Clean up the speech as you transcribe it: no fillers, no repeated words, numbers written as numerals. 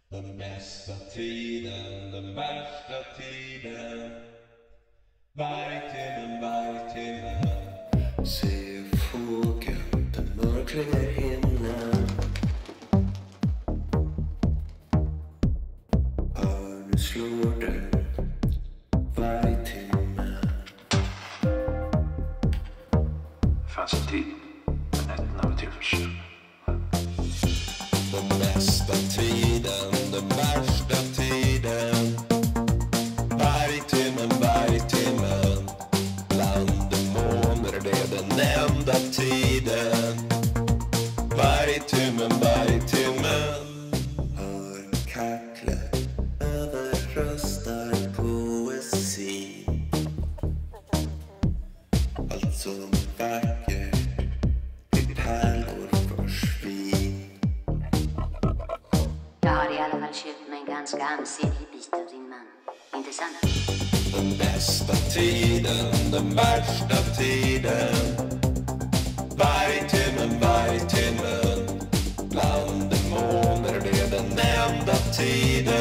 Den bästa tiden, den värsta tiden. Varje timme. Se fågeln, den mörkliga himlen. Hör nu slår det varje timme. Fanns en tid när nätterna var till för sömn. Den bästa tiden, den värsta tiden. Varje timme. Bland demoner, det är den enda tiden. Varje timme. Hör kacklet överröstar poesi. Allt som är vackert blir pärlor försvinn. Jag har i alla fall köpt mig en ganska ansenlig bit av din man. Inte sant? Den bästa tiden, den värsta tiden. Varje timme. Bland demoner, det är den enda tiden.